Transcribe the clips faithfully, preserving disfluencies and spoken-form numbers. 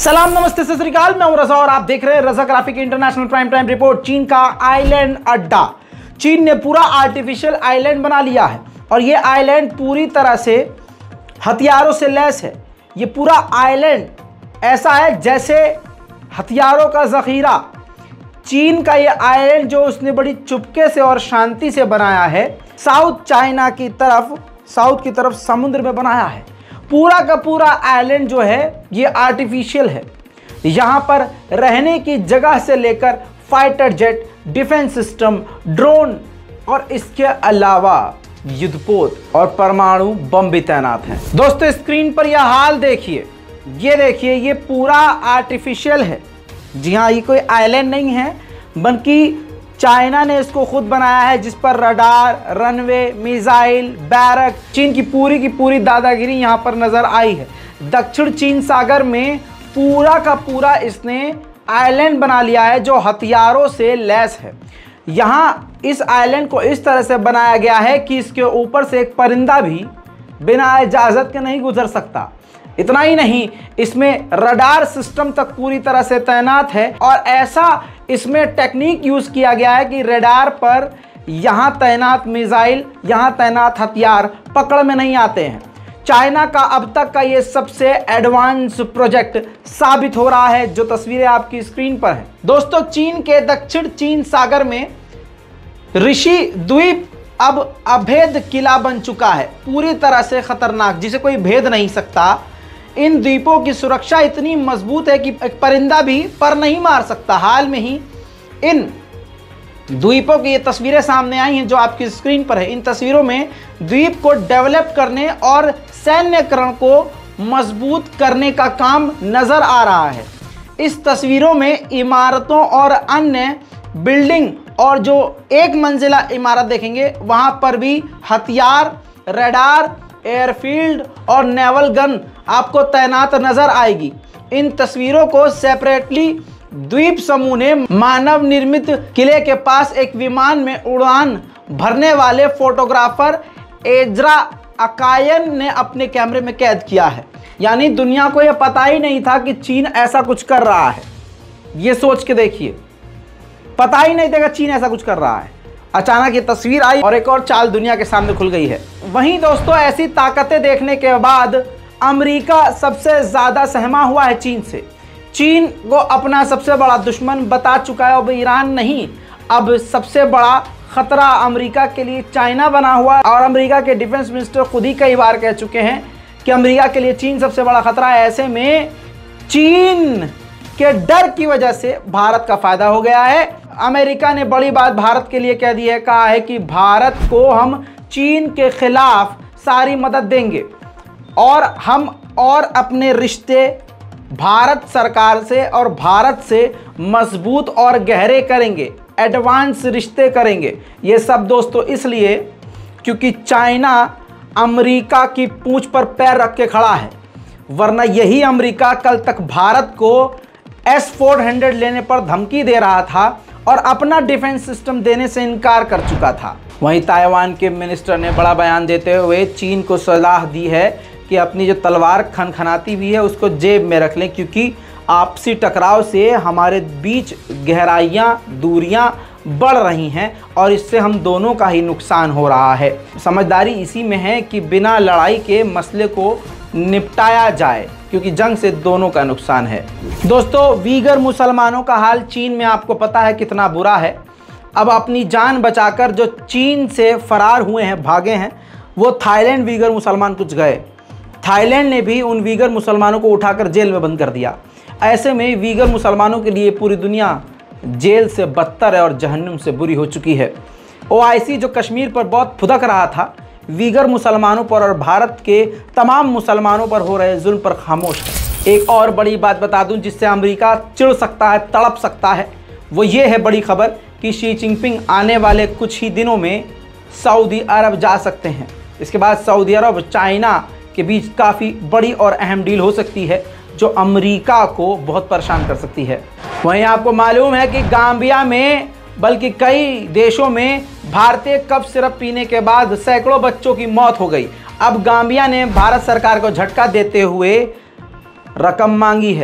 सलाम नमस्ते सत श्री अकाल, मैं हूं रजा और आप देख रहे हैं Raza graphic international prime time report. चीन का आइलैंड अड्डा, चीन ने पूरा आर्टिफिशियल आइलैंड बना लिया है और ये आइलैंड पूरी तरह से हथियारों से लैस है। ये पूरा आइलैंड ऐसा है जैसे हथियारों का जखीरा। चीन का ये आइलैंड जो उसने बड़ी चुपके से और शांति से बनाया है, साउथ चाइना की तरफ साउथ की तरफ समुद्र में बनाया है। पूरा का पूरा आइलैंड जो है ये आर्टिफिशियल है। यहाँ पर रहने की जगह से लेकर fighter jet, defence system, drone और इसके अलावा युद्धपोत और परमाणु बम भी तैनात हैं। दोस्तों स्क्रीन पर यह हाल देखिए, ये देखिए, ये पूरा आर्टिफिशियल है। जी हाँ, ये कोई आइलैंड नहीं है बल्कि चाइना ने इसको खुद बनाया है, जिस पर रडार, रनवे, मिसाइल, बैरक, चीन की पूरी की पूरी दादागिरी यहाँ पर नजर आई है। दक्षिण चीन सागर में पूरा का पूरा इसने आइलैंड बना लिया है जो हथियारों से लैस है। यहाँ इस आइलैंड को इस तरह से बनाया गया है कि इसके ऊपर से एक परिंदा भी बिना इजाज़त के नहीं गुजर सकता। इतना ही नहीं, इसमें रडार सिस्टम तक पूरी तरह से तैनात है और ऐसा इसमें टेक्निक यूज किया गया है कि रडार पर यहाँ तैनात मिसाइल, यहाँ तैनात हथियार पकड़ में नहीं आते हैं। चाइना का अब तक का ये सबसे एडवांस प्रोजेक्ट साबित हो रहा है, जो तस्वीरें आपकी स्क्रीन पर हैं। दोस्तों, चीन के दक्षिण चीन सागर में ऋषि द्वीप अब अभेद किला बन चुका है, पूरी तरह से खतरनाक, जिसे कोई भेद नहीं सकता। इन द्वीपों की सुरक्षा इतनी मजबूत है कि एक परिंदा भी पर नहीं मार सकता। हाल में ही इन द्वीपों की ये तस्वीरें सामने आई हैं जो आपकी स्क्रीन पर है। इन तस्वीरों में द्वीप को डेवलप करने और सैन्यकरण को मजबूत करने का काम नजर आ रहा है। इस तस्वीरों में इमारतों और अन्य बिल्डिंग और जो एक मंजिला इमारत देखेंगे वहां पर भी हथियार, रडार, एयरफील्ड और नेवल गन आपको तैनात नजर आएगी। इन तस्वीरों को सेपरेटली द्वीप समूह ने मानव निर्मित किले के पास एक विमान में उड़ान भरने वाले फोटोग्राफर एजरा अकायन ने अपने कैमरे में कैद किया है। यानी दुनिया को यह पता ही नहीं था कि चीन ऐसा कुछ कर रहा है। ये सोच के देखिए, पता ही नहीं था कि चीन ऐसा कुछ कर रहा है। अचानक ये तस्वीर आई और एक और चाल दुनिया के सामने खुल गई है। वहीं दोस्तों, ऐसी ताकतें देखने के बाद अमेरिका सबसे ज़्यादा सहमा हुआ है चीन से। चीन को अपना सबसे बड़ा दुश्मन बता चुका है। अब ईरान नहीं, अब सबसे बड़ा खतरा अमेरिका के लिए चाइना बना हुआ है। और अमेरिका के डिफेंस मिनिस्टर खुद ही कई बार कह चुके हैं कि अमेरिका के लिए चीन सबसे बड़ा खतरा है। ऐसे में चीन के डर की वजह से भारत का फायदा हो गया है। अमेरिका ने बड़ी बात भारत के लिए कह दी है, कहा है कि भारत को हम चीन के खिलाफ सारी मदद देंगे और हम और अपने रिश्ते भारत सरकार से और भारत से मजबूत और गहरे करेंगे, एडवांस रिश्ते करेंगे। ये सब दोस्तों इसलिए क्योंकि चाइना अमेरिका की पूंछ पर पैर रख के खड़ा है, वरना यही अमेरिका कल तक भारत को एस फोर हंड्रेड लेने पर धमकी दे रहा था और अपना डिफेंस सिस्टम देने से इनकार कर चुका था। वहीं ताइवान के मिनिस्टर ने बड़ा बयान देते हुए चीन को सलाह दी है कि अपनी जो तलवार खनखनाती भी है उसको जेब में रख लें, क्योंकि आपसी टकराव से हमारे बीच गहराइयाँ, दूरियाँ बढ़ रही हैं और इससे हम दोनों का ही नुकसान हो रहा है। समझदारी इसी में है कि बिना लड़ाई के मसले को निपटाया जाए, क्योंकि जंग से दोनों का नुकसान है। दोस्तों, वीगर मुसलमानों का हाल चीन में आपको पता है कितना बुरा है। अब अपनी जान बचाकर जो चीन से फरार हुए हैं, भागे हैं, वो थाईलैंड वीगर मुसलमान कुछ गए। थाईलैंड ने भी उन वीगर मुसलमानों को उठाकर जेल में बंद कर दिया। ऐसे में वीगर मुसलमानों के लिए पूरी दुनिया जेल से बदतर है और जहन्नुम से बुरी हो चुकी है। ओआईसी जो कश्मीर पर बहुत फुदक रहा था, वीगर मुसलमानों पर और भारत के तमाम मुसलमानों पर हो रहे जुल्म पर खामोश है। एक और बड़ी बात बता दूं जिससे अमेरिका चिढ़ सकता है, तड़प सकता है, वो ये है बड़ी खबर कि शी जिनपिंग आने वाले कुछ ही दिनों में सऊदी अरब जा सकते हैं। इसके बाद सऊदी अरब चाइना के बीच काफ़ी बड़ी और अहम डील हो सकती है जो अमेरिका को बहुत परेशान कर सकती है। वहीं आपको मालूम है कि गाम्बिया में बल्कि कई देशों में भारतीय कफ सिरप पीने के बाद सैकड़ों बच्चों की मौत हो गई। अब गाम्बिया ने भारत सरकार को झटका देते हुए रकम मांगी है।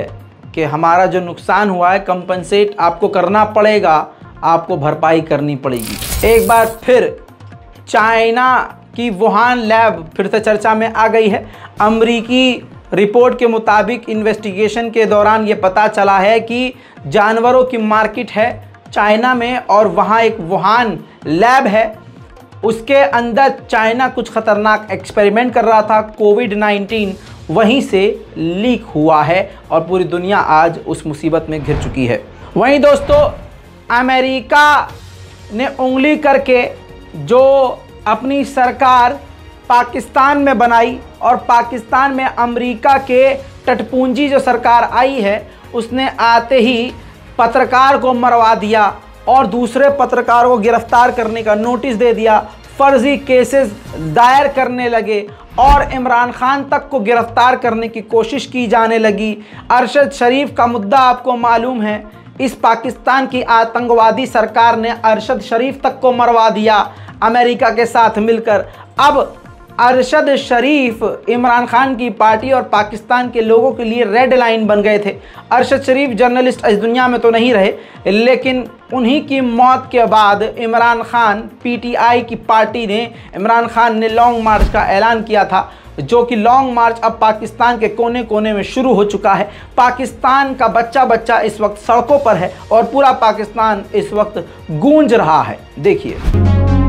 कि हमारा जो नुकसान हुआ है कंपनसेट आपको करना पड़ेगा, आपको भरपाई करनी पड़ेगी। एक बार फिर चाइना की वुहान लैब फिर से चर्चा में आ गई है। अमरीकी रिपोर्ट के मुताबिक इन्वेस्टिगेशन के दौरान ये पता चला है कि जानवरों की मार्केट है चाइना में और वहाँ एक वुहान लैब है, उसके अंदर चाइना कुछ ख़तरनाक एक्सपेरिमेंट कर रहा था। कोविड नाइन्टीन वहीं से लीक हुआ है और पूरी दुनिया आज उस मुसीबत में घिर चुकी है। वहीं दोस्तों अमेरिका ने उंगली करके जो अपनी सरकार पाकिस्तान में बनाई और पाकिस्तान में अमेरिका के टटपूंजी जो सरकार आई है उसने आते ही पत्रकार को मरवा दिया और दूसरे पत्रकारों को गिरफ्तार करने का नोटिस दे दिया, फर्जी केसेस दायर करने लगे और इमरान खान तक को गिरफ्तार करने की कोशिश की जाने लगी। अरशद शरीफ का मुद्दा आपको मालूम है, इस पाकिस्तान की आतंकवादी सरकार ने अरशद शरीफ तक को मरवा दिया अमेरिका के साथ मिलकर। अब अरशद शरीफ इमरान खान की पार्टी और पाकिस्तान के लोगों के लिए रेड लाइन बन गए थे। अरशद शरीफ जर्नलिस्ट इस दुनिया में तो नहीं रहे, लेकिन उन्हीं की मौत के बाद इमरान खान पीटीआई की पार्टी ने इमरान खान ने लॉन्ग मार्च का ऐलान किया था, जो कि लॉन्ग मार्च अब पाकिस्तान के कोने कोने में शुरू हो चुका है। पाकिस्तान का बच्चा बच्चा इस वक्त सड़कों पर है और पूरा पाकिस्तान इस वक्त गूंज रहा है। देखिए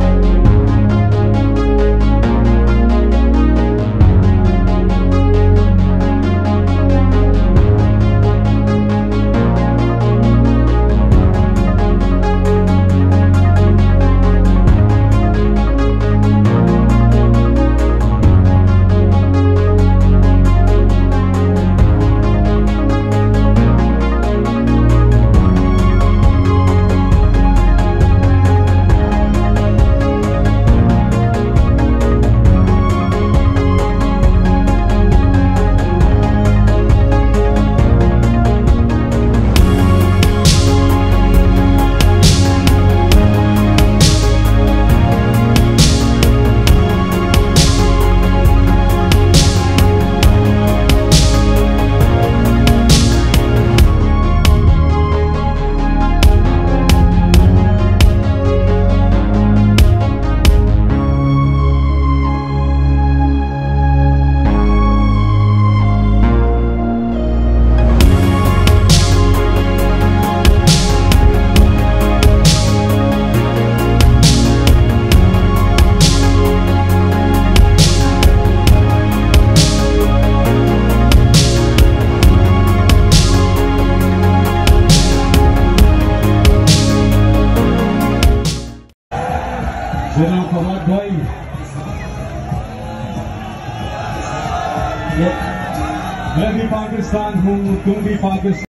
जनाब फवाद भाई, मैं भी पाकिस्तान हूँ, तुम भी पाकिस्तान।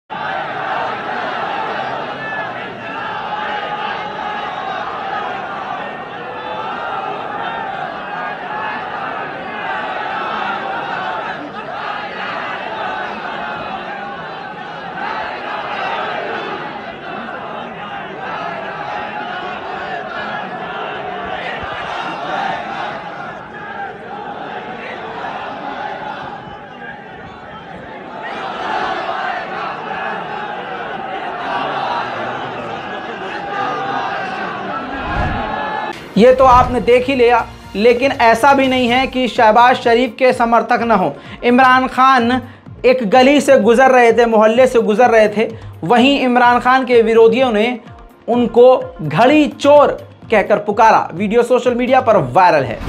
ये तो आपने देख ही लिया, लेकिन ऐसा भी नहीं है कि शहबाज शरीफ के समर्थक न हो। इमरान खान एक गली से गुजर रहे थे, मोहल्ले से गुजर रहे थे, वहीं इमरान खान के विरोधियों ने उनको घड़ी चोर कहकर पुकारा। वीडियो सोशल मीडिया पर वायरल है।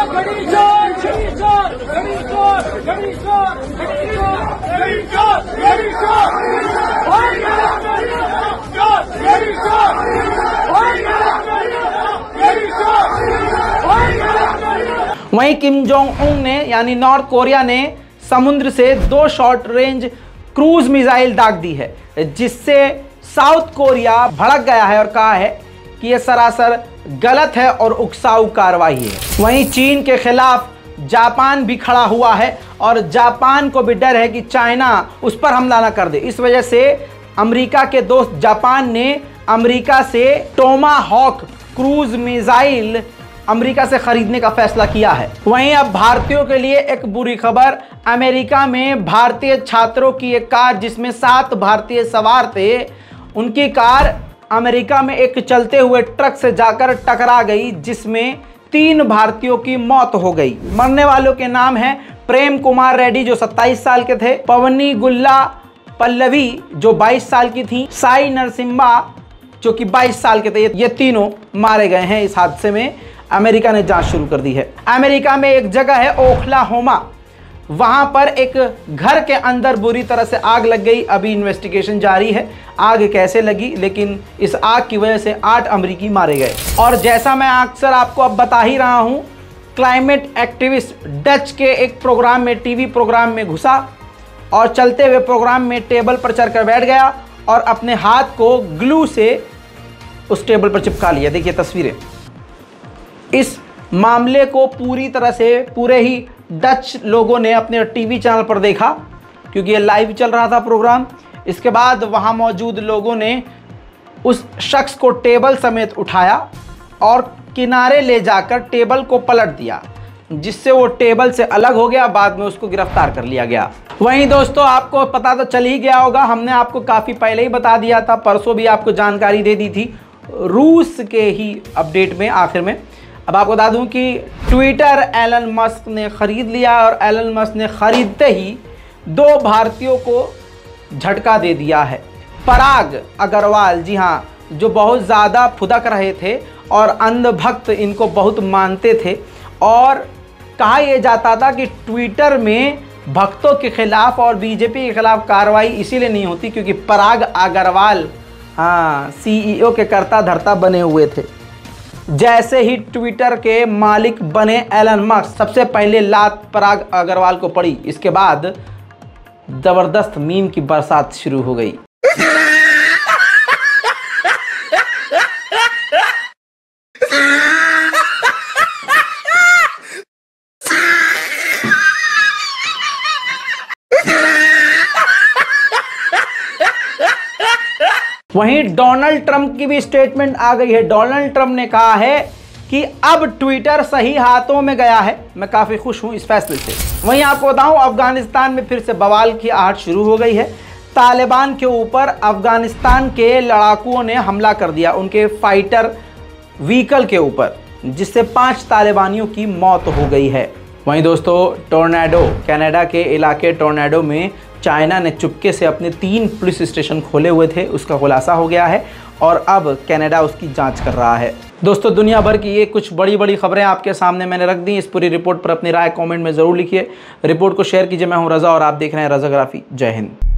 वहीं किम जोंग उन ने यानी नॉर्थ कोरिया ने समुद्र से दो शॉर्ट रेंज क्रूज मिसाइल दाग दी है, जिससे साउथ कोरिया भड़क गया है और कहा है कि यह सरासर गलत है और उकसाऊ कार्रवाई है। वहीं चीन के खिलाफ जापान भी खड़ा हुआ है और जापान को भी डर है कि चाइना उस पर हमला न कर दे। इस वजह से अमेरिका के दोस्त जापान ने अमेरिका से टोमाहॉक क्रूज मिसाइल अमेरिका से खरीदने का फैसला किया है। वहीं अब भारतीयों के लिए एक बुरी खबर, अमेरिका में भारतीय छात्रों की एक कार जिसमें सात भारतीय सवार थे, उनकी कार अमेरिका में एक चलते हुए ट्रक से जाकर टकरा गई, जिसमें तीन भारतीयों की मौत हो गई। मरने वालों के नाम हैं प्रेम कुमार रेड्डी जो सत्ताईस साल के थे, पवनी गुल्ला पल्लवी जो बाईस साल की थी, साई नरसिम्हा जो कि बाईस साल के थे। ये तीनों मारे गए हैं इस हादसे में। अमेरिका ने जांच शुरू कर दी है। अमेरिका में एक जगह है ओक्लाहोमा, वहां पर एक घर के अंदर बुरी तरह से आग लग गई। अभी इन्वेस्टिगेशन जारी है आग कैसे लगी, लेकिन इस आग की वजह से आठ अमेरिकी मारे गए। और जैसा मैं अक्सर आपको अब बता ही रहा हूं, क्लाइमेट एक्टिविस्ट डच के एक प्रोग्राम में, टीवी प्रोग्राम में घुसा और चलते हुए प्रोग्राम में टेबल पर चढ़कर बैठ गया और अपने हाथ को ग्लू से उस टेबल पर चिपका लिया। देखिए तस्वीरें। इस मामले को पूरी तरह से पूरे ही डच लोगों ने अपने टीवी चैनल पर देखा, क्योंकि ये लाइव चल रहा था प्रोग्राम। इसके बाद वहां मौजूद लोगों ने उस शख्स को टेबल समेत उठाया और किनारे ले जाकर टेबल को पलट दिया, जिससे वो टेबल से अलग हो गया। बाद में उसको गिरफ्तार कर लिया गया। वहीं दोस्तों आपको पता तो चल ही गया होगा, हमने आपको काफ़ी पहले ही बता दिया था, परसों भी आपको जानकारी दे दी थी रूस के ही अपडेट में आखिर में। अब आपको बता दूं कि ट्विटर एलन मस्क ने ख़रीद लिया और एलन मस्क ने ख़रीदते ही दो भारतीयों को झटका दे दिया है। पराग अग्रवाल, जी हाँ, जो बहुत ज़्यादा फुदक रहे थे और अंधभक्त इनको बहुत मानते थे, और कहा यह जाता था कि ट्विटर में भक्तों के खिलाफ और बीजेपी के खिलाफ कार्रवाई इसीलिए नहीं होती क्योंकि पराग अग्रवाल हाँ सीईओ के कर्ता धर्ता बने हुए थे। जैसे ही ट्विटर के मालिक बने एलन मस्क, सबसे पहले लात पराग अग्रवाल को पड़ी। इसके बाद जबरदस्त मीम की बरसात शुरू हो गई। वहीं डोनाल्ड ट्रंप की भी स्टेटमेंट आ गई है। डोनाल्ड ट्रंप ने कहा है कि अब ट्विटर सही हाथों में गया है। मैं काफ़ी खुश हूं इस फैसले से। वहीं आपको बताऊं, अफगानिस्तान में फिर से बवाल की आहट शुरू हो गई है। तालिबान के ऊपर अफगानिस्तान के लड़ाकुओं ने हमला कर दिया, उनके फाइटर व्हीकल के ऊपर, जिससे पाँच तालिबानियों की मौत हो गई है। वहीं दोस्तों टोर्नेडो, कनाडा के इलाके टोर्नेडो में चाइना ने चुपके से अपने तीन पुलिस स्टेशन खोले हुए थे, उसका खुलासा हो गया है और अब कनाडा उसकी जांच कर रहा है। दोस्तों दुनिया भर की ये कुछ बड़ी बड़ी खबरें आपके सामने मैंने रख दी। इस पूरी रिपोर्ट पर अपनी राय कमेंट में ज़रूर लिखिए। रिपोर्ट को शेयर कीजिए। मैं हूं रज़ा और आप देख रहे हैं रज़ाग्राफी। जय हिंद।